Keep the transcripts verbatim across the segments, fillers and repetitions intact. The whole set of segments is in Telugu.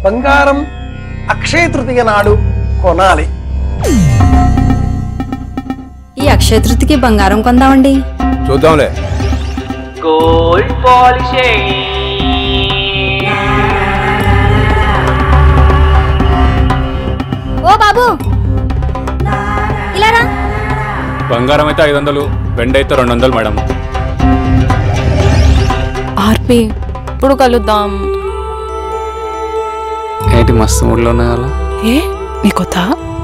బంగారం అక్షయ తృతీయ నాడు కొనాలి. ఈ అక్షయ తృతీయకి బంగారం కొందామండి. చూద్దాంలే. గోల్డ్ పాలిష్ ఓ బాబు ఇలా రా. బంగారం అయితే ఐదు వందలు, వెండి అయితే రెండు వందలు మేడం. ఆర్పి ఇప్పుడు కలుద్దాం. ఏంటి మస్తు మూడ్లో ఉన్నాయా? ఏ నీ కొత్త?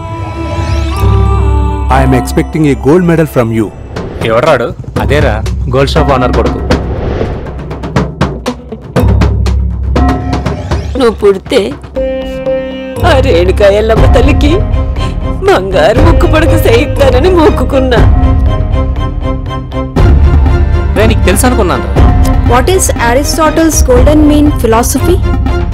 I'm expecting a gold medal from you. ఎవరాడు? అదేరా గోల్డ్ షాప్ ఓనర్ కొడుకు. నువ్వు పుడితే ఆ రేణుకా ఎల్లమ్మ తల్లికి బంగారు ముక్కు పడక సైతానని మొక్కుకున్నా. నీకు తెలుసు అనుకున్నాను. What is Aristotle's golden mean philosophy?